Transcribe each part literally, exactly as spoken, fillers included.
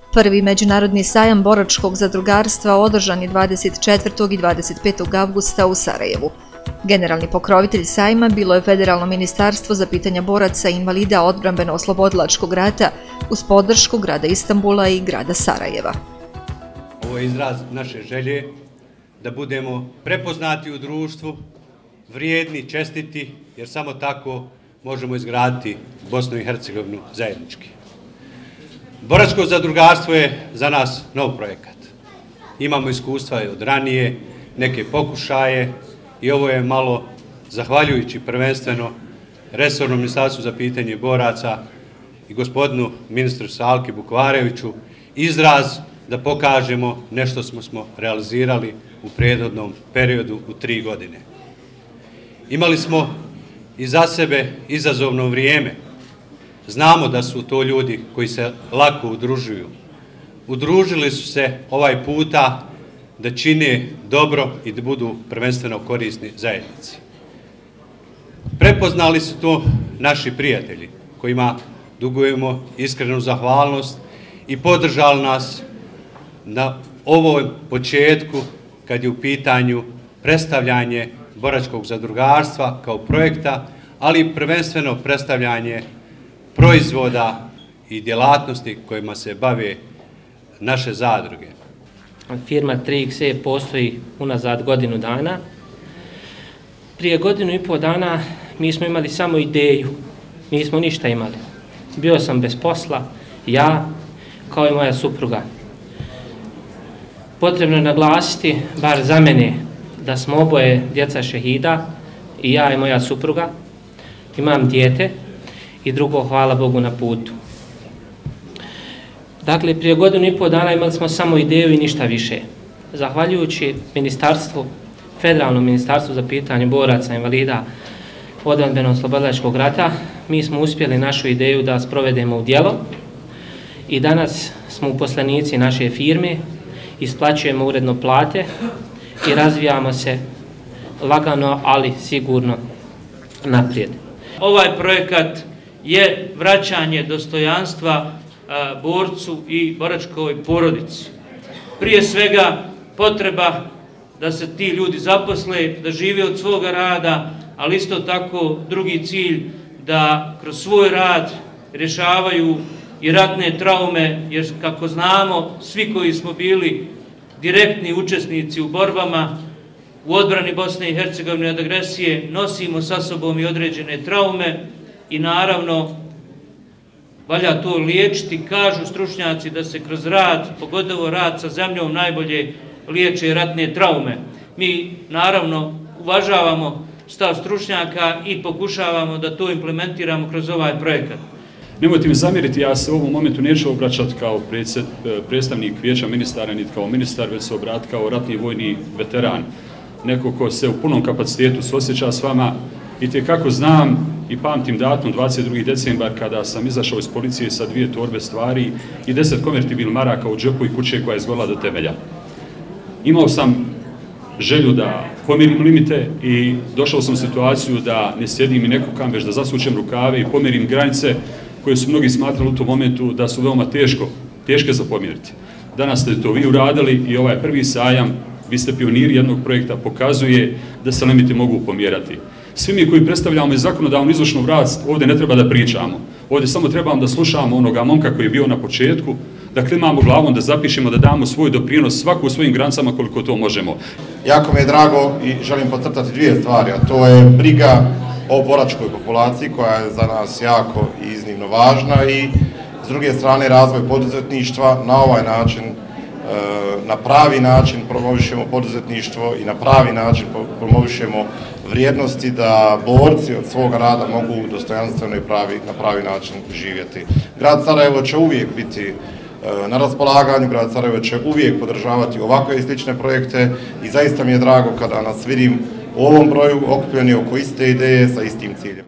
Prvi međunarodni sajam boračkog zadrugarstva održan je dvadeset četvrtog i dvadeset petog avgusta u Sarajevu. Generalni pokrovitelj sajma bilo je Federalno ministarstvo za pitanja boraca i invalida odbrambeno-oslobodilačkog rata uz podršku grada Istanbula i grada Sarajeva. Ovo je izraz naše želje da budemo prepoznati u društvu, vrijedni, čestiti, jer samo tako možemo izgraditi Bosnu i Hercegovinu zajednički. Boračko zadrugarstvo je za nas nov projekat. Imamo iskustva od ranije, neke pokušaje i ovo je malo, zahvaljujući prvenstveno resornom ministarstvu za pitanje boraca i gospodinu ministru Salki Bukvareviću, izraz da pokažemo nešto smo smo realizirali u prethodnom periodu u tri godine. Imali smo iza sebe izazovno vrijeme. Znamo da su to ljudi koji se lako udružuju. Udružili su se ovaj puta da čine dobro i da budu prvenstveno korisni zajednici. Prepoznali su to naši prijatelji kojima dugujemo iskrenu zahvalnost i podržali nas na ovom početku kad je u pitanju predstavljanje boračkog zadrugarstva kao projekta, ali i prvenstveno predstavljanje proizvoda i djelatnosti kojima se bave naše zadruge. Firma tri iks e postoji unazad godinu dana. Prije godinu i pol dana mi smo imali samo ideju, nismo ništa imali. Bio sam bez posla, ja kao i moja supruga. Potrebno je naglasiti, bar za mene, da smo oboje djeca šehida, i ja i moja supruga. Imam dijete i drugo, hvala Bogu, na putu. Dakle, prije godinu i pol dana imali smo samo ideju i ništa više. Zahvaljujući ministarstvu, Federalnom ministarstvu za pitanje boraca i invalida odbrambeno-oslobodilačkog rata, mi smo uspjeli našu ideju da sprovedemo u djelo i danas smo uposlenici naše firme, isplaćujemo uredno plate i razvijamo se lagano, ali sigurno naprijed. Ovaj projekat je vraćanje dostojanstva a, borcu i boračkoj porodici. Prije svega potreba da se ti ljudi zaposle, da žive od svoga rada, ali isto tako drugi cilj da kroz svoj rad rješavaju i ratne traume, jer kako znamo, svi koji smo bili direktni učesnici u borbama u odbrani Bosne i Hercegovine od agresije, nosimo sa sobom i određene traume i naravno valja to liječiti. Kažu stručnjaci da se kroz rad, pogotovo rad sa zemljom, najbolje liječe ratne traume. Mi naravno uvažavamo stav stručnjaka i pokušavamo da to implementiramo kroz ovaj projekat. Nemojte mi zamjeriti, ja se u ovom momentu neću obraćati kao predstavnik vijeća ministara, niti kao ministar, već se obrati kao ratni vojni veteran. Neko ko se u punom kapacitetu suosjeća s vama i te kako znam i pamtim datum dvadeset drugi decembar kada sam izašao iz policije sa dvije torbe stvari i deset konvertibil maraka u džepu i kuće koja je izgorila do temelja. Imao sam želju da pomirim limite i došao sam u situaciju da ne sjedim i ne kukam, već da zasučem rukave i pomirim granice koje su mnogi smatrali u tom momentu da su veoma teško, teške za pomjeriti. Danas ste to vi uradili i ovaj prvi sajam, vi ste pioniri jednog projekta, pokazuje da se limiti mogu pomjerati. Svi mi koji predstavljamo i zakonodavnu izvršnu vlast, ovdje ne treba da pričamo. Ovdje samo trebamo da slušamo onoga momka koji je bio na početku, da klimamo glavom, da zapišemo, da damo svoj doprinos svaku u svojim granicama koliko to možemo. Jako mi je drago i želim podcrtati dvije stvari, a to je briga o boračkoj populaciji koja je za nas jako i iznimno važna i s druge strane razvoj poduzetništva. Na ovaj način, na pravi način promovišemo poduzetništvo i na pravi način promovišemo vrijednosti da borci od svoga rada mogu dostojanstveno i pravi, na pravi način živjeti. Grad Sarajevo će uvijek biti na raspolaganju, grad Sarajevo će uvijek podržavati ovakve i slične projekte i zaista mi je drago kada nas vidim u ovom broju okupljeni oko iste ideje sa istim ciljem.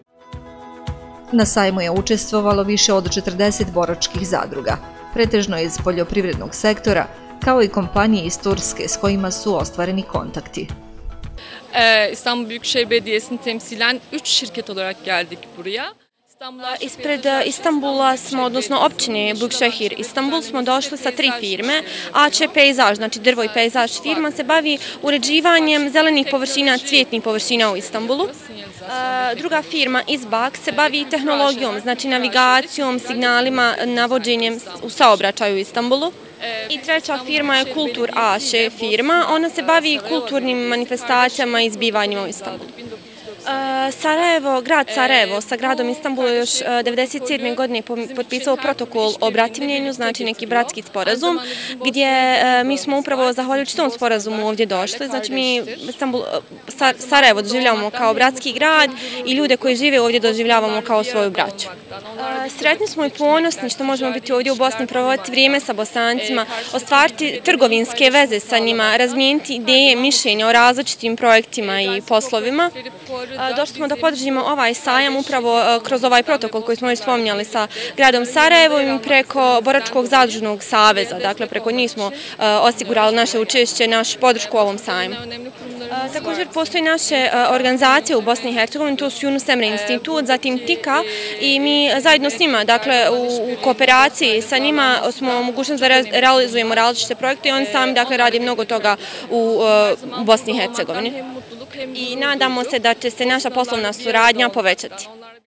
Na sajmu je učestvovalo više od četrdeset boračkih zadruga, pretežno iz poljoprivrednog sektora, kao i kompanije iz Turske s kojima su ostvareni kontakti. İstanbul Büyükşehir Belediyesi'ni temsilen üç şirket olarak geldik buraya. Ispred Istanbula smo, odnosno općine Bukšehir Istanbul, smo došli sa tri firme. A Č Pejzaž, znači drvo i pejzaž firma, se bavi uređivanjem zelenih površina, cvjetnih površina u Istanbulu. Druga firma Izbak se bavi tehnologijom, znači navigacijom, signalima, navođenjem u saobraćaju u Istanbulu. I treća firma je Kultur A Š firma, ona se bavi kulturnim manifestacijama i zbivanjima u Istanbulu. Sarajevo, grad Sarajevo sa gradom Istanbulu još devedeset sedme godine potpisao protokol o bratimljenju, znači neki bratski sporazum, gdje mi smo upravo zahvaljujući tom sporazumu ovdje došli. Znači mi Sarajevo doživljavamo kao bratski grad i ljude koji žive ovdje doživljavamo kao svoju braću. Sretni smo i ponosni što možemo biti ovdje u Bosni, provoditi vrijeme sa Bosancima, ostvariti trgovinske veze sa njima, razmijeniti ideje, mišljenja o različitim projektima i poslovima. Došli smo da podržimo ovaj sajam upravo kroz ovaj protokol koji smo već spominjali sa gradom Sarajevom i preko Boračkog zadružnog saveza. Dakle, preko njih smo osigurali naše učešće, našu podršku ovom sajmu. Također postoji naše organizacije u Bosni i Hercegovini, to su Yunus Emre institut, zatim Tika i mi zajedno s njima, dakle u kooperaciji sa njima smo mogućnost da realizujemo različite projekte i oni sami dakle radi mnogo toga u Bosni i Hercegovini. I nadamo se da će se naša poslovna suradnja povećati.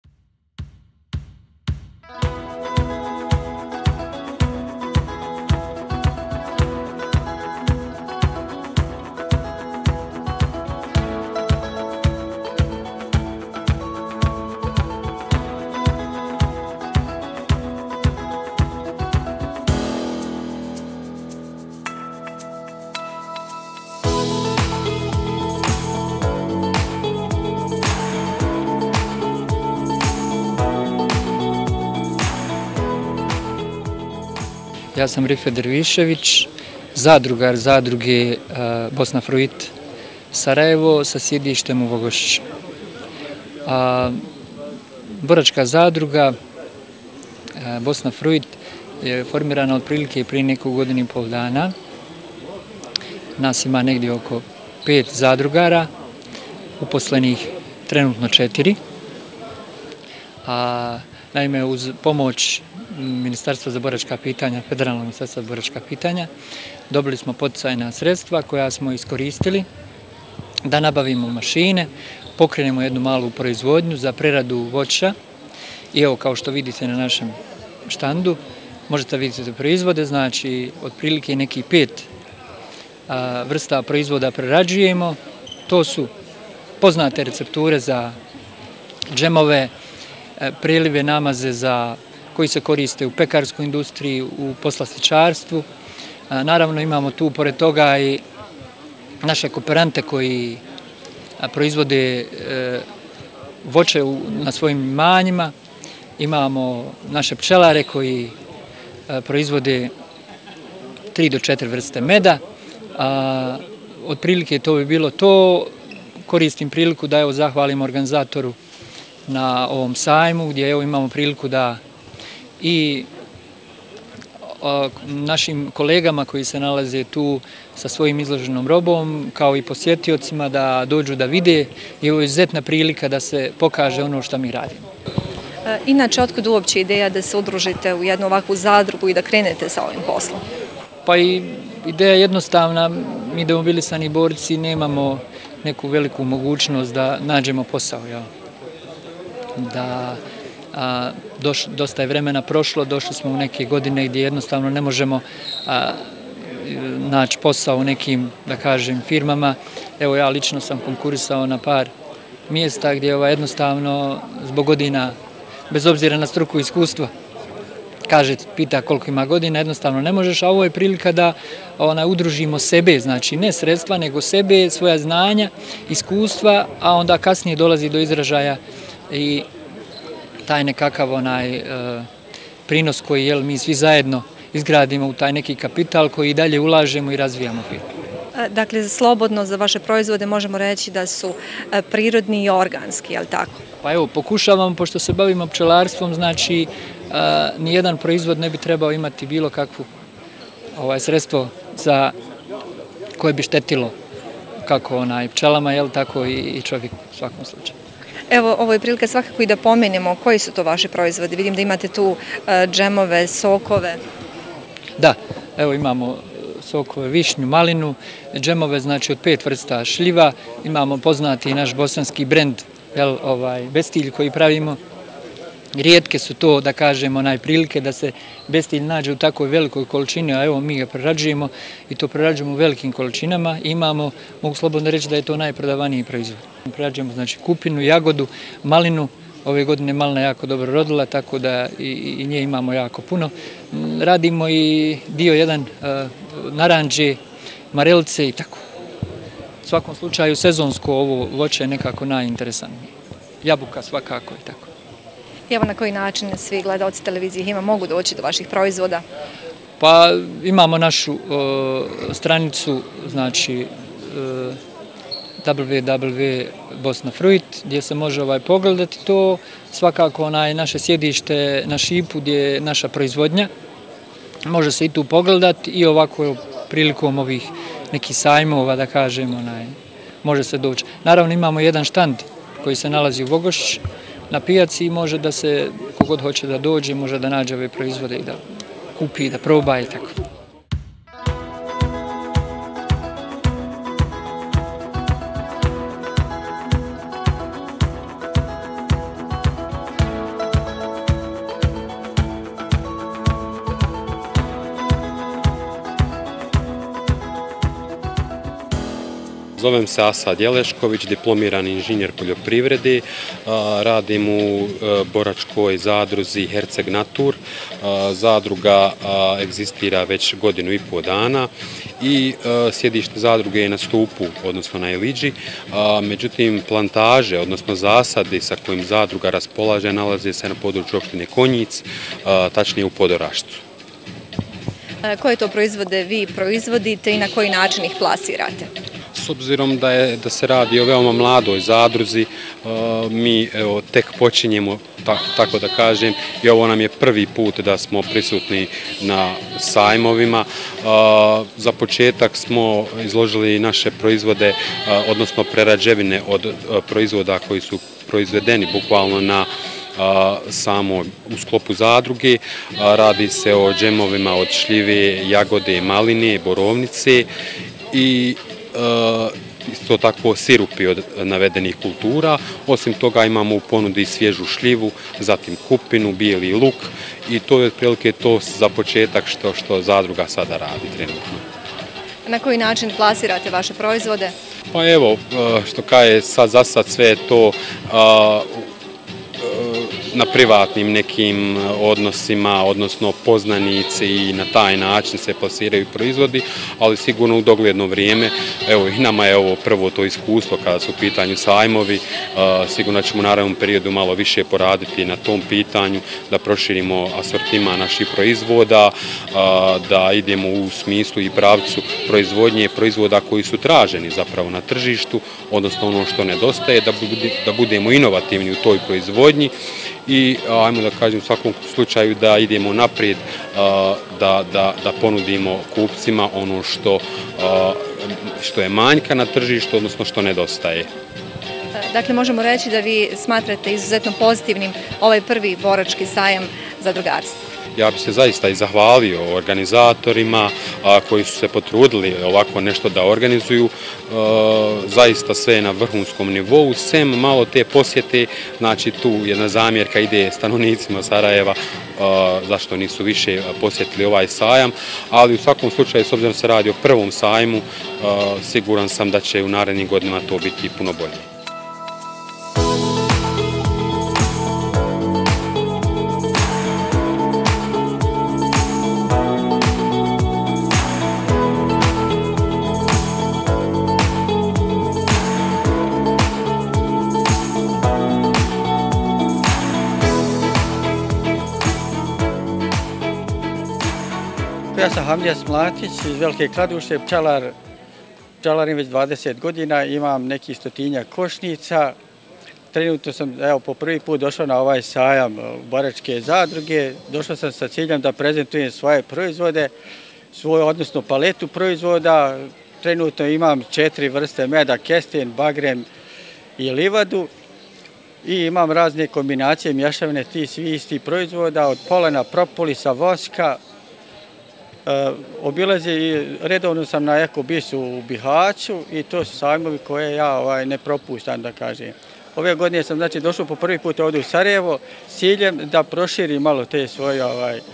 Ja sam Rifet Dervišević, zadrugar zadruge Bosna Fruit Sarajevo sa sjedištem u Vogošću. Boračka zadruga Bosna Fruit je formirana otprilike prije neku godinu i pol dana. Nas ima negdje oko pet zadrugara, uposlenih trenutno četiri. Naime, uz pomoć Ministarstva za boračka pitanja, Federalnog ministarstva za boračka pitanja, dobili smo poticajna sredstva koja smo iskoristili da nabavimo mašine, pokrenemo jednu malu proizvodnju za preradu voća i evo kao što vidite na našem štandu, možete vidjeti da proizvode, znači otprilike neki pet vrsta proizvoda prerađujemo. To su poznate recepture za džemove, prelive, namaze za koji se koriste u pekarskoj industriji, u poslastičarstvu. Naravno imamo tu pored toga i naše kooperante koji proizvode voće na svojim imanjima. Imamo naše pčelare koji proizvode tri do četiri vrste meda. Otprilike to bi bilo to. Koristim priliku da evo zahvalim organizatoru na ovom sajmu gdje evo imamo priliku da i našim kolegama koji se nalaze tu sa svojim izloženom robom, kao i posjetiocima da dođu da vide i ovo je izuzetna prilika da se pokaže ono što mi radimo. Inače, otkud uopće ideja da se udružite u jednu ovakvu zadrugu i da krenete sa ovim poslom? Pa i ideja je jednostavna, mi demobilisani borci nemamo neku veliku mogućnost da nađemo posao, jel? Da A, doš, dosta je vremena prošlo, došli smo u neke godine gdje jednostavno ne možemo a, naći posao u nekim, da kažem, firmama. Evo ja lično sam konkurisao na par mjesta gdje ova, jednostavno zbog godina, bez obzira na struku i iskustvo, kaže, pita koliko ima godina, jednostavno ne možeš, a ovo je prilika da ona, udružimo sebe, znači ne sredstva, nego sebe, svoja znanja, iskustva, a onda kasnije dolazi do izražaja i taj nekakav onaj e, prinos koji jel, mi svi zajedno izgradimo u taj neki kapital koji i dalje ulažemo i razvijamo firmu. Dakle, slobodno za vaše proizvode možemo reći da su prirodni i organski, je li tako? Pa evo, pokušavamo, pošto se bavimo pčelarstvom, znači a, nijedan proizvod ne bi trebao imati bilo kakvu ovaj, sredstvo za koje bi štetilo kako onaj pčelama, jel, tako i, i čovjek u svakom slučaju. Evo, ovo je prilika svakako i da pomenemo koji su to vaši proizvodi. Vidim da imate tu džemove, sokove. Da, evo imamo sokove, višnju, malinu, džemove znači od pet vrsta šljiva, imamo poznati naš bosanski brend, bestilj koji pravimo. Rijetke su to, da kažemo, onaj prilike da se bestilj nađe u takvoj velikoj količini, a evo mi ga prerađujemo i to prerađujemo u velikim količinama. Imamo, mogu slobodno reći da je to najprodavaniji proizvod. Prerađujemo znači kupinu, jagodu, malinu. Ove godine malina jako dobro rodila, tako da i nje imamo jako puno. Radimo i dio jedan naranđe, marelice i tako. U svakom slučaju sezonsko ovo voće je nekako najinteresantnije. Jabuka svakako i tako. Evo na koji način svi gledalci televizije Hima mogu doći do vaših proizvoda? Pa imamo našu stranicu, znači w w w dot bosna fruit gdje se može pogledati to. Svakako naše sjedište na Šipu gdje je naša proizvodnja. Može se i tu pogledati i ovako prilikom ovih nekih sajmova, da kažemo, može se doći. Naravno imamo jedan štand koji se nalazi u Vogošći na pijaci i može da se, kogod hoće da dođe, može da nađe ove proizvode i da kupi, da proba i tako. Zovem se Asad Jelešković, diplomirani inženjer poljoprivrede, radim u boračkoj zadruzi Herceg Natur. Zadruga egzistira već godinu i pol dana i sjedište zadruge je na Stupu, odnosno na Iliđi. Međutim, plantaže, odnosno zasadi sa kojim zadruga raspolaže, nalaze se na području opštine Konjic, tačnije u Podorašcu. Koje to proizvode vi proizvodite i na koji način ih plasirate? S obzirom da se radi o veoma mladoj zadruzi, mi tek počinjemo, tako da kažem, i ovo nam je prvi put da smo prisutni na sajmovima. Za početak smo izložili naše proizvode, odnosno prerađevine od proizvoda koji su proizvedeni bukvalno na samo u sklopu zadruge. Radi se o džemovima od šljive, jagode, maline, borovnice i isto tako sirupi od navedenih kultura. Osim toga imamo u ponudi svježu šljivu, zatim kupinu, bijeli luk i to je otprilike to za početak što zadruga sada radi trenutno. Na koji način plasirate vaše proizvode? Pa evo, što kaže, sad za sad sve je to na privatnim nekim odnosima, odnosno poznanici i na taj način se plasiraju proizvodi, ali sigurno u dogledno vrijeme, evo i nama je ovo prvo to iskustvo kada su u pitanju sajmovi, sigurno ćemo u narednom periodu malo više poraditi na tom pitanju, da proširimo asortima naših proizvoda, da idemo u smislu i pravcu proizvodnje proizvoda koji su traženi zapravo na tržištu, odnosno ono što nedostaje, da budemo inovativni u toj proizvodnji i, ajmo da kažem, u svakom slučaju da idemo naprijed, da ponudimo kupcima ono što je manjka na tržištu, odnosno što nedostaje. Dakle, možemo reći da vi smatrate izuzetno pozitivnim ovaj prvi borački sajam zadrugarstva. Ja bih se zaista i zahvalio organizatorima koji su se potrudili ovako nešto da organizuju. Zaista sve je na vrhunskom nivou, sem malo te posjete, znači tu jedna zamjerka ide stanovnicima Sarajeva zašto nisu više posjetili ovaj sajam, ali u svakom slučaju, s obzirom da se radi o prvom sajmu, siguran sam da će u narednim godinama to biti puno bolje. Ja sam Hamdija Smlatić iz Velike Kladuše, pčelar, pčelarim već dvadeset godina, imam nekih stotinjak košnica. Trenutno sam evo, po prvi put došao na ovaj sajam boračke zadruge. Došao sam sa ciljem da prezentujem svoje proizvode, svoju odnosno paletu proizvoda. Trenutno imam četiri vrste meda, kesten, bagrem i livadu. i imam razne kombinacije, mješavine tih svi istih proizvoda, od polena, propolisa, voska. Obilazi i redovno sam na Ekobisu u Bihaću i to su sajmovi koje ja ne propustam, da kažem. Ove godine sam znači došao po prvi put ovdje u Sarajevo s ciljem da proširim malo te svoje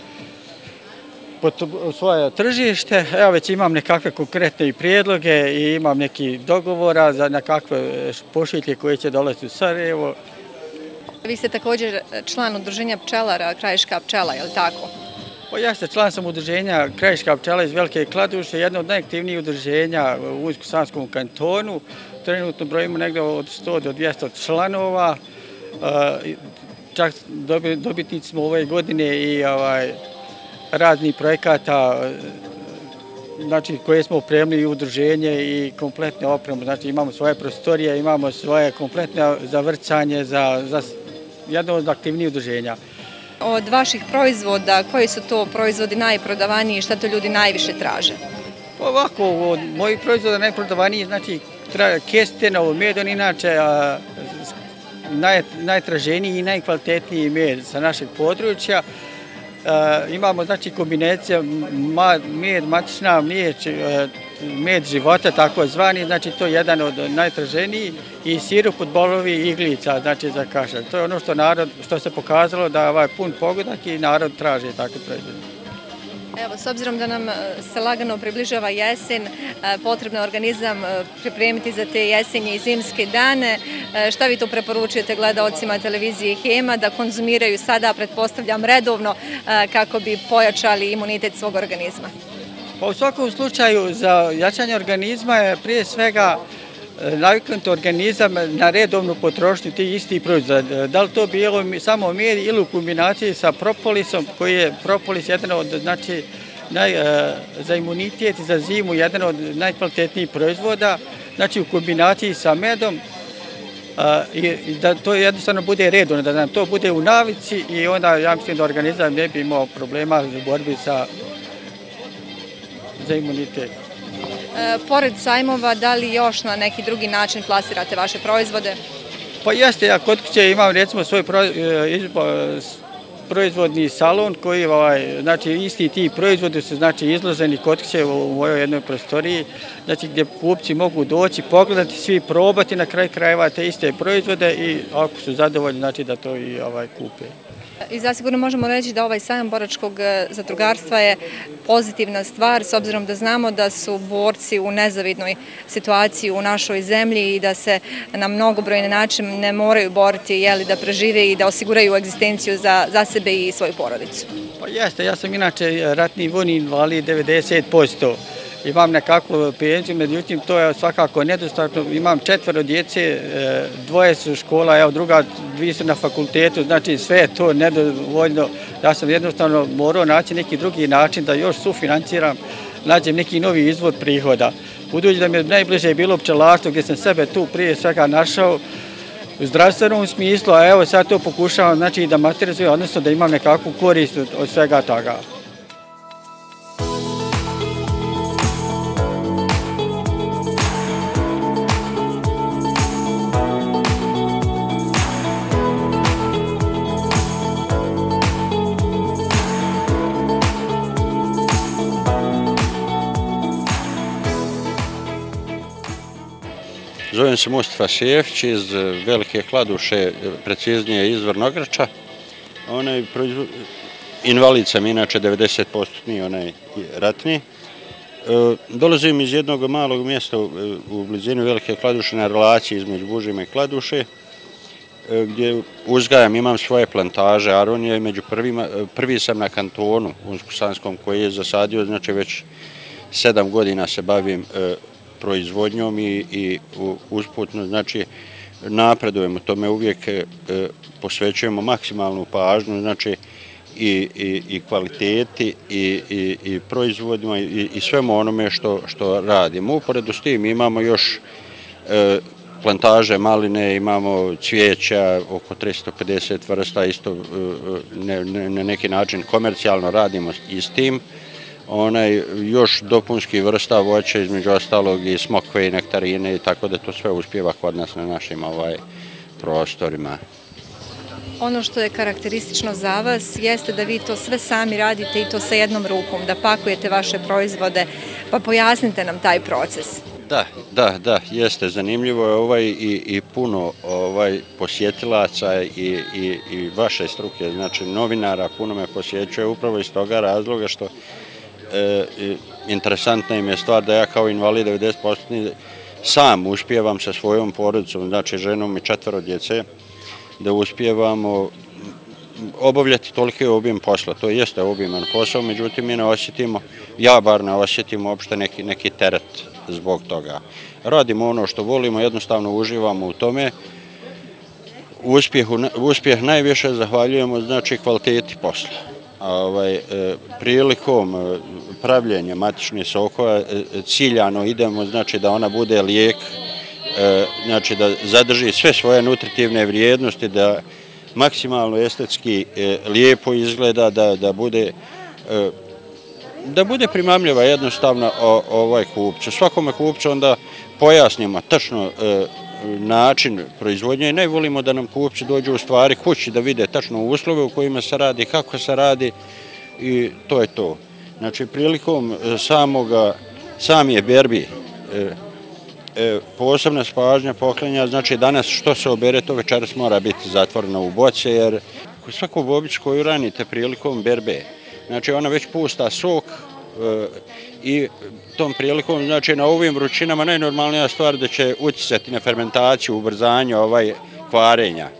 svoje tržište. Evo već imam nekakve konkretne prijedloge i imam neki dogovora za nekakve pošiljke koje će dolaziti u Sarajevo. Vi ste također član udruženja pčelara Krajiška pčela, je li tako? Pa ja sam član sam udruženja Krajiška pčela iz Velike Kladuše, jedno od najaktivnijih udruženja u Unsko-Sanskom kantonu. Trenutno brojimo negdje od sto do dvjesto članova. Čak dobitnici smo ove godine i raznih projekata koje smo opremili u udruženje i kompletne opremu. Znači imamo svoje prostorije, imamo svoje kompletne zavrcanje za jedno od aktivnijih udruženja. Od vaših proizvoda, koji su to proizvodi najprodavaniji i šta to ljudi najviše traže? Ovako, od mojih proizvoda najprodavaniji, znači kestenovo med, on inače najtraženiji i najkvalitetniji med sa našeg područja. Imamo znači kombinacija med, matična, med života, tako zvani, znači to je jedan od najtraženijih i sirup od bolovi iglica, znači za kašalj. To je ono što narod, što se pokazalo da je ovaj pun pogodak i narod traži takve proizvode. Evo, s obzirom da nam se lagano približava jesen, potrebno je organizam pripremiti za te jesenje i zimske dane. Šta vi to preporučujete gledaocima televizije Hema da konzumiraju sada, pretpostavljam, redovno kako bi pojačali imunitet svog organizma? Pa u svakom slučaju za jačanje organizma je prije svega naviknuti organizam na redovnu potrošnju tih istih proizvoda. Da li to bilo samo med ili u kombinaciji sa propolisom, koji je propolis jedan od, znači, za imunitet i za zimu, jedan od najkvalitetnijih proizvoda, znači u kombinaciji sa medom, i da to jednostavno bude redovno, da nam to bude u navici i onda ja mislim da organizam ne bi imao problema u borbi sa za imunitet. Pored sajmova, da li još na neki drugi način plasirate vaše proizvode? Pa jeste, ja kod kuće imam recimo svoj proizvodni salon koji, znači isti ti proizvodi su znači izloženi kod kuće u mojoj jednoj prostoriji, znači gdje kupci mogu doći, pogledati, svi probati na kraj krajeva te iste proizvode i ako su zadovoljni, znači da to i kupe. I zasigurno možemo reći da ovaj sajam boračkog zadrugarstva je pozitivna stvar, s obzirom da znamo da su borci u nezavidnoj situaciji u našoj zemlji i da se na mnogobrojne načine ne moraju boriti da prežive i da osiguraju egzistenciju za sebe i svoju porodicu. Pa jeste, ja sam inače ratni vojni invalid devedeset posto. Imam nekakvu penziju, međutim to je svakako nedostatno. Imam četvero djece, dvoje su škola, evo druga, dvije su na fakultetu, znači sve je to nedovoljno. Ja sam jednostavno morao naći neki drugi način da još sufinanciram, nađem neki novi izvod prihoda. Budući da mi je najbliže bilo pčelarstvo gdje sam sebe tu prije svega našao u zdravstvenom smislu, a evo sad to pokušavam znači da materializujem, odnosno da imam nekakvu korist od svega toga. Zovem se Mustafa Šefić iz Velike Kladuše, preciznije iz Vrnogrča. Invalid sam, inače devedeset posto nije onaj ratni. Dolazim iz jednog malog mjesta u blizini Velike Kladuše na relaciji između Bužima i Kladuše, gdje uzgajam, imam svoje plantaže aronije i među prvima, prvi sam na kantonu Unsko-Sanskom koji je zasadio, znači već sedam godina se bavim proizvodnjom i usputno, znači napredujemo, tome uvijek posvećujemo maksimalnu pažnju, znači i kvaliteti i proizvodima i svemu onome što radimo. Uporedu s tim imamo još plantaže maline, imamo cvijeća, oko tristo pedeset vrsta, isto na neki način komercijalno radimo i s tim. Još dopunski vrsta voća, između ostalog i smokve i nektarine, tako da to sve uspjeva kod nas na našim prostorima. Ono što je karakteristično za vas jeste da vi to sve sami radite i to sa jednom rukom, da pakujete vaše proizvode, pa pojasnite nam taj proces. Da, da, da, jeste, zanimljivo je ovaj i, i puno ovaj posjetilaca i, i, i vaše struke, znači novinara, puno me posjećuje upravo iz toga razloga što e, interesantna im je stvar da ja kao invalid devedeset posto sam uspijevam sa svojom porodicom, znači ženom i četvero djece, da uspijevamo obavljati toliki obim posla. To jeste obiman posao, međutim mi ne osjetimo, ja bar ne osjetim uopšte neki, neki teret zbog toga. Radimo ono što volimo, jednostavno uživamo u tome. Uspjehu, uspjeh najviše zahvaljujemo znači kvaliteti posla. Ovaj, e, prilikom e, pravljenja matičnih sokova e, ciljano idemo znači da ona bude lijek, e, znači da zadrži sve svoje nutritivne vrijednosti, da maksimalno estetski e, lijepo izgleda, da, da bude e, da bude primamljiva jednostavno o, ovaj kupcu. Svakome kupcu onda pojasnimo tačno e, način proizvodnje i ne volimo da nam kupci dođu u stvari kući da vide tačno uslove u kojima se radi, kako se radi i to je to. Znači prilikom samoga, samije berbi e, e, posebna spažnja poklanja, znači danas što se obere to večeras mora biti zatvoreno u boce jer svaku bobicu koju ranite prilikom berbe, znači ona već pusta sok e, i tom prilikom, znači na ovim vrućinama najnormalnija stvar da će utjecati na fermentaciju, ubrzanje ovaj kvarenja.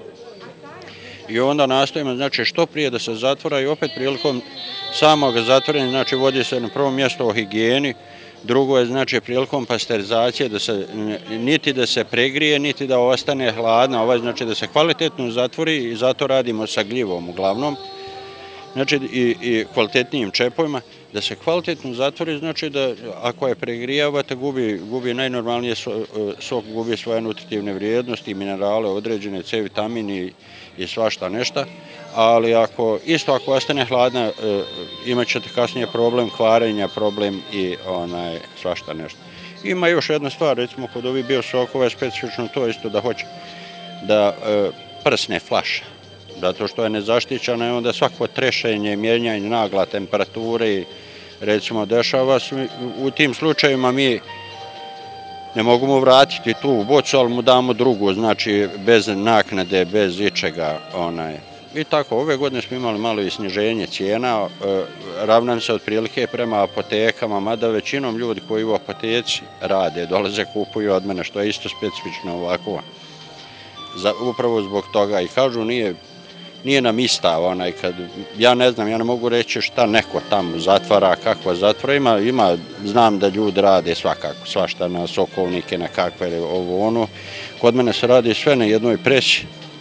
I onda nastojimo, znači što prije da se zatvora i opet prilikom samog zatvorenja, znači vodi se na prvo mjesto o higijeni, drugo je znači prilikom pasterizacije da se niti da se pregrije, niti da ostane hladna, ovaj znači da se kvalitetno zatvori i zato radimo sa gljivom uglavnom. Znači i, i kvalitetnijim čepovima, da se kvalitetno zatvori, znači da ako je pregrijavate, gubi, gubi najnormalnije so, sok, gubi svoje nutritivne vrijednosti, minerale, određene C vitamini i svašta nešto, ali ako, isto ako ostane hladna, imat ćete kasnije problem kvarenja, problem i onaj, svašta nešto. Ima još jedna stvar, recimo kod ovih biosokova je specifično to isto da hoće da e, prsne flaša. Zato što je nezaštićena i onda svako trešenje, mijenjanje nagla temperature, recimo dešava se, u tim slučajima mi ne mogu mu vratiti tu u bocu, ali mu damo drugu, znači bez naknade, bez ičega. Onaj. I tako, ove godine smo imali malo i sniženje cijena, e, ravnam se otprilike prema apotekama, mada većinom ljudi koji u apoteci rade, dolaze, kupuju od mene, što je isto specifično ovako. Za, upravo zbog toga i kažu nije Nije nam ista, onaj, kad, ja ne znam, ja ne mogu reći šta neko tamo zatvara, kakva zatvora, ima, ima, znam da ljudi rade svakako, svašta na sokovnike, na kakve, ovo ono. Kod mene se radi sve na jednoj presi,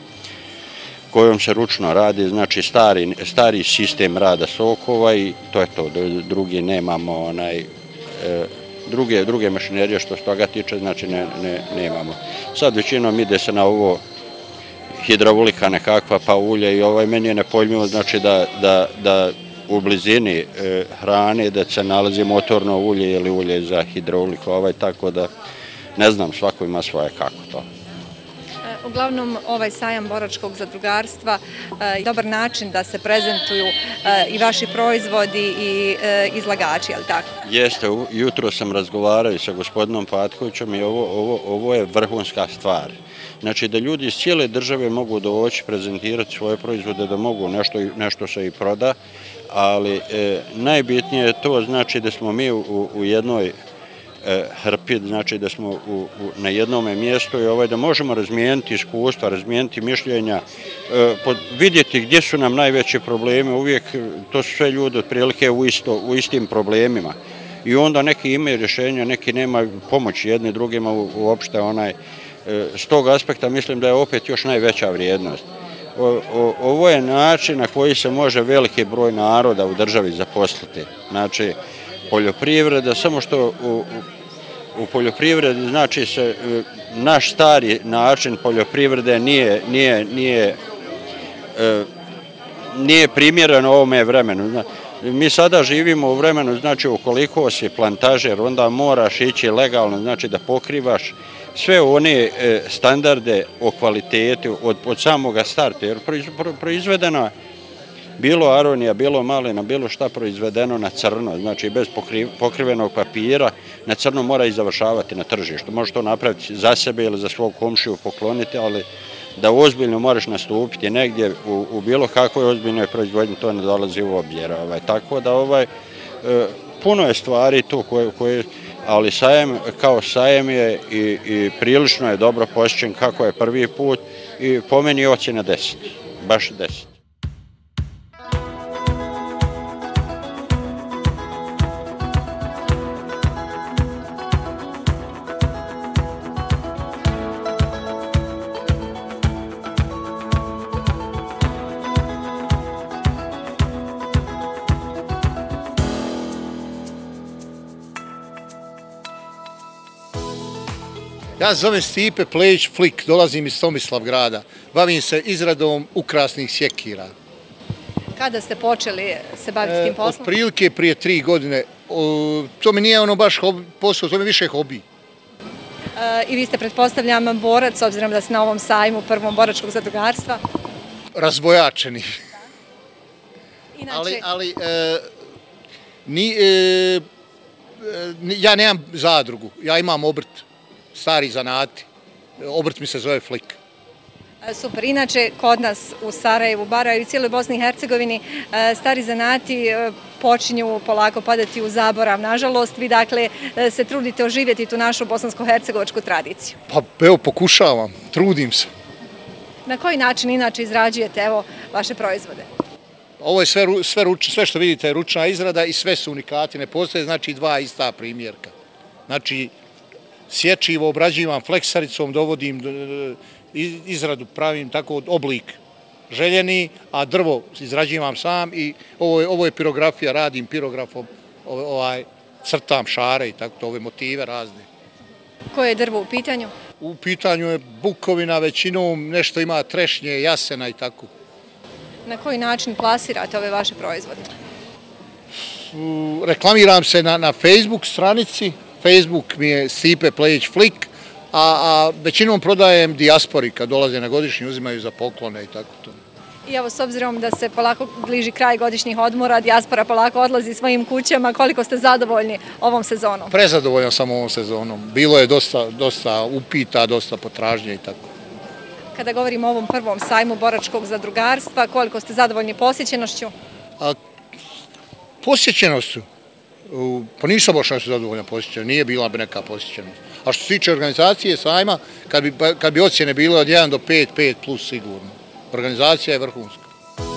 kojom se ručno radi, znači stari, stari sistem rada sokova i to je to, drugi nemamo, onaj, e, druge, druge mašinerije što se toga tiče, znači ne, ne, nemamo. Sad većinom ide se na ovo hidraulika nekakva, pa ulje i ovaj meni je nepojmljivo, znači da, da, da u blizini e, hrane da se nalazi motorno ulje ili ulje za hidrauliku, ovaj, tako da ne znam, svako ima svoje kako to. Uglavnom, ovaj sajam boračkog zadrugarstva je dobar način da se prezentuju i vaši proizvodi i izlagači, je li tako? Jeste, jutro sam razgovarao sa gospodinom Patkovićem i ovo, ovo, ovo je vrhunska stvar. Znači da ljudi iz cijele države mogu doći prezentirati svoje proizvode, da mogu nešto, nešto se i proda, ali e, najbitnije je to znači da smo mi u, u jednoj hrpi, znači da smo u, u, na jednome mjestu i ovaj, da možemo razmijeniti iskustva, razmijeniti mišljenja, e, pod, vidjeti gdje su nam najveći problemi, uvijek to su sve ljudi otprilike u, isto, u istim problemima. I onda neki imaju rješenja, neki nema pomoći jedni drugima u, uopšte onaj. E, s tog aspekta mislim da je opet još najveća vrijednost. O, o, ovo je način na koji se može veliki broj naroda u državi zaposliti. Znači, poljoprivreda, samo što u, u, u poljoprivredi znači se naš stari način poljoprivrede nije, nije, nije, e, nije primjeren ovome vremenu. Mi sada živimo u vremenu, znači ukoliko si plantažer, onda moraš ići legalno, znači da pokrivaš sve one standarde o kvaliteti od, od samoga starta, jer proizvedeno bilo aronija, bilo malina, bilo šta proizvedeno na crno, znači bez pokrivenog papira, na crno mora i završavati na tržištu. Može to napraviti za sebe ili za svog komšiju pokloniti, ali da ozbiljno moraš nastupiti negdje u, u bilo kakvoj ozbiljnoj proizvodnji, to ne dolazi u obzir. Ovaj. Tako da ovaj, e, puno je stvari tu koje, koje ali sajem kao sajem je i, i prilično je dobro posjećen kako je prvi put i po meni ocjena deset, baš deset. Ja se zovem Stipe Plejić Flik, dolazim iz Tomislavgrada. Bavim se izradom ukrasnih sjekira. Kada ste počeli se baviti tim poslom? Od prilike prije tri godine. To mi nije ono baš posao, to mi više hobi. I vi ste, pretpostavljam, borac, s obzirom da ste na ovom sajmu prvom boračkog zadrugarstva? Razvojačeni. Ali, ali ni, ja nemam zadrugu, ja imam obrt. Stari zanati. Obrt mi se zove Flik. Super. Inače, kod nas u Sarajevu, bara i u cijeloj Bosni i Hercegovini, stari zanati počinju polako padati u zaborav. Nažalost, vi dakle se trudite oživjeti tu našu bosansko-hercegovačku tradiciju. Pa evo, pokušavam, trudim se. Na koji način inače izrađujete evo vaše proizvode? Ovo je sve, sve, ruč, sve što vidite je ručna izrada i sve su unikati. Ne postoje znači dva ista primjerka. Znači, sječivo obrađivam fleksaricom, dovodim izradu, pravim tako oblik željeni, a drvo izrađivam sam i ovo je, ovo je pirografija, radim pirografom, ovaj, crtam šare i tako to, ove motive razne. Koje je drvo u pitanju? U pitanju je bukovina, većinom nešto ima trešnje, jasena i tako. Na koji način plasirate ove vaše proizvode? Reklamiram se na, na Facebook stranici. Facebook mi je Stipe Plejić Flik, a, a većinom prodajem dijaspori kad dolaze na godišnji, uzimaju za poklone i tako to. I evo, s obzirom da se polako bliži kraj godišnjih odmora, dijaspora polako odlazi svojim kućama, koliko ste zadovoljni ovom sezonom? Prezadovoljan sam ovom sezonom. Bilo je dosta, dosta upita, dosta potražnje i tako. Kada govorimo o ovom prvom sajmu boračkog zadrugarstva, koliko ste zadovoljni posjećenošću? A, posjećenošću? Pa nisam baš nešto zadovoljan posjećenost, nije bila bi neka posjećenost. A što se tiče organizacije sajma, kad bi, kad bi ocjene bilo od jedan do pet, pet plus sigurno. Organizacija je vrhunska.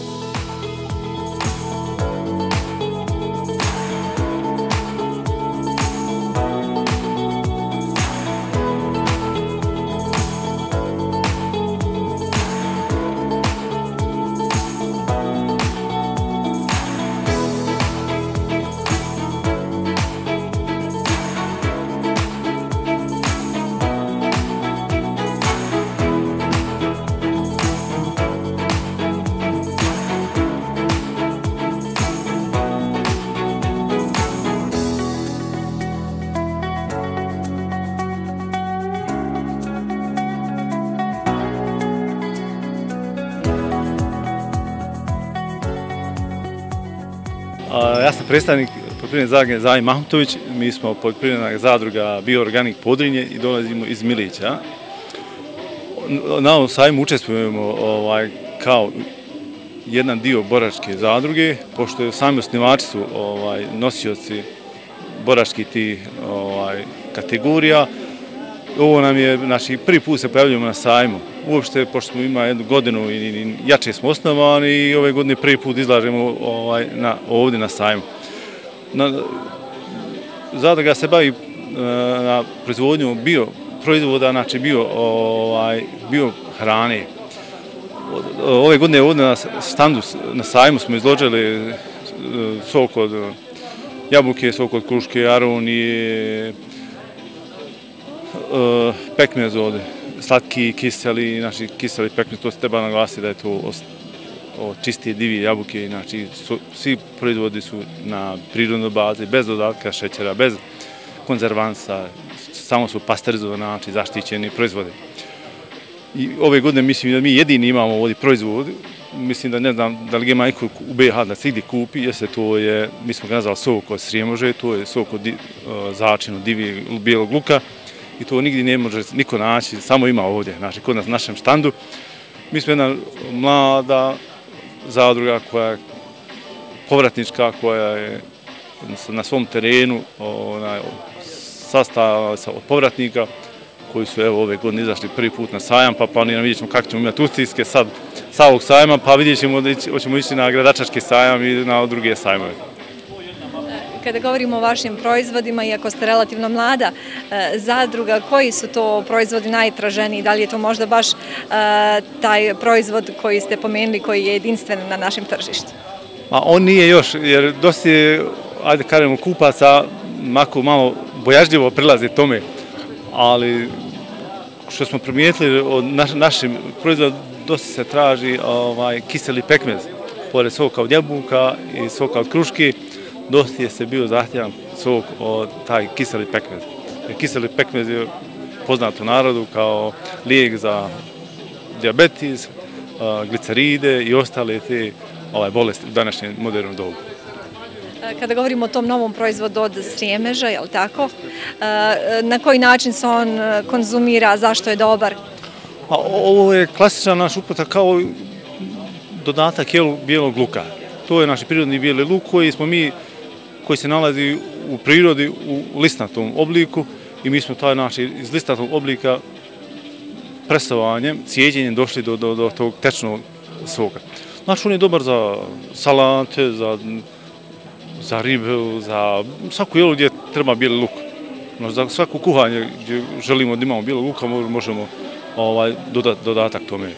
Ja sam predstavnik poljoprivredne zadruge Zajim Mahmutović, mi smo poljoprivredna zadruga Bioorganik Podrinje i dolazimo iz Milića. Na ovom sajmu učestvujemo ovaj, kao jedan dio boračke zadruge, pošto sami osnivači su ovaj, nosioci boračkih tih ovaj, kategorija. Ovo nam je, znači, prvi put se pojavljujemo na sajmu. Uopšte, pošto smo imali jednu godinu i jače smo osnovani i ove godine prvi put izlažemo ovaj, na, ovdje na sajmu. Na, zadruga se bavi na proizvodnju bio proizvoda, znači bio, ovaj, bio hrane. Ove godine ovdje na standu, na sajmu smo izložili sok od jabuke, sok od kruške, aronije, pekmez ovdje, slatki, kiseli, znači kiseli pekmez, to se treba naglasiti da je to čistije divije jabuke, znači svi proizvodi su na prirodnoj bazi, bez dodatka šećera, bez konzervansa, samo su pasterizovani, znači zaštićeni proizvode. I ove godine mislim da mi jedini imamo ovdje proizvod, mislim da ne znam da li ima neko u B iH da se ide kupi, jeste to je, mi smo ga nazvali sok od srijemože, to je sok od začinu divijeg bijelog luka i to nigdje ne može niko naći, samo ima ovdje, znači kod nas na našem štandu. Mi smo jedna mlada zadruga koja je povratnička, koja je na svom terenu sastava se od povratnika koji su evo ove godine izašli prvi put na sajam, pa planiramo, vidjet ćemo kako ćemo imati ustiske sad sa ovog sajma, pa vidjet ćemo da ćemo ići na gradačački sajam i na druge sajmove. Kada govorimo o vašim proizvodima, iako ste relativno mlada zadruga, koji su to proizvodi najtraženiji? Da li je to možda baš taj proizvod koji ste pomenuli, koji je jedinstven na našem tržištu? On nije još, jer dosta je, ajde kažemo, kupaca mako malo bojažljivo prilaze tome, ali što smo primijetili od našim proizvoda, dosta se traži kiseli pekmez, pored soka od jabuka i soka od kruške, dosta je se bio zahtjevan sok od taj kiseli pekmez. Kiseli pekmez je poznat u narodu kao lijek za dijabetes, gliceride i ostale te bolesti u današnjem modernom dobu. Kada govorimo o tom novom proizvodu od srijemeža, je li tako? Na koji način se on konzumira, zašto je dobar? Ovo je klasična naš uputa kao dodatak jelu bijelog luka. To je naš prirodni bijeli luk koji smo mi, koji se nalazi u prirodi u listnatom obliku i mi smo taj naš iz listnatog oblika presovanjem, cijeđenjem došli do, do, do tog tečnog soka. Znači on je dobar za salate, za, za ribe, za svaku jelu gdje treba bijeli luk. No, za svako kuhanje gdje želimo da imamo bijelog luka možemo ovaj, dodati dodatak tome.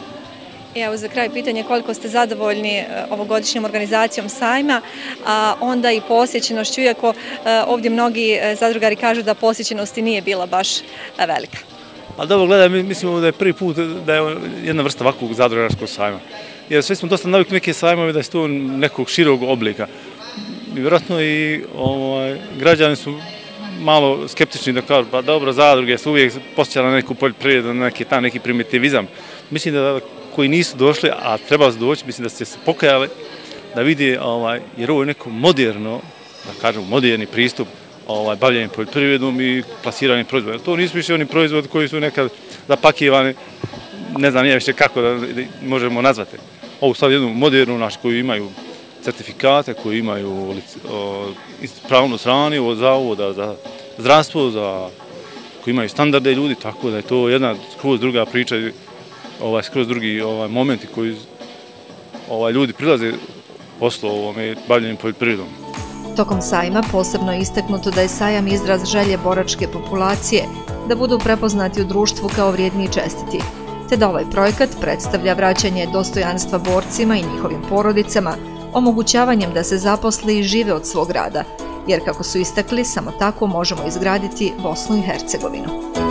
Evo za kraj pitanje koliko ste zadovoljni ovogodišnjom organizacijom sajma, a onda i posjećenošću, iako ovdje mnogi zadrugari kažu da posjećenosti nije bila baš velika. Ali dobro, gledaj, mislimo da je prvi put da je jedna vrsta ovakvog zadrugarskog sajma. Jer sve smo dosta navikli neke sajmove da je to nekog širog oblika. Vjerojatno i ovaj, građani su malo skeptični da kažu, pa dobro, zadruge su uvijek posjećali na neku poljoprivredu, na neki, ta, neki primitivizam. Mislim da koji nisu došli, a treba se doći, mislim da ste se pokajali da vidi, ovaj, jer ovo je neko moderno, da kažem, moderni pristup ovaj, bavljanjem poljoprivredom i plasiranjem proizvoda. To nisu više oni proizvodi koji su nekad zapakivani, ne znam nije više kako da, da možemo nazvati. Ovo sad jednu modernu našu koju imaju certifikate, koji imaju ispravnost hrane od zavoda za zdravstvo, za, koji imaju standarde ljudi, tako da je to jedna skroz druga priča, ovaj, skroz drugi ovaj, momenti koji ovaj, ljudi prilaze poslu ovome bavljanjem poljoprivredom. Tokom sajma posebno je istaknuto da je sajam izraz želje boračke populacije da budu prepoznati u društvu kao vrijedni i čestiti, te da ovaj projekat predstavlja vraćanje dostojanstva borcima i njihovim porodicama, omogućavanjem da se zaposli i žive od svog rada, jer kako su istakli, samo tako možemo izgraditi Bosnu i Hercegovinu.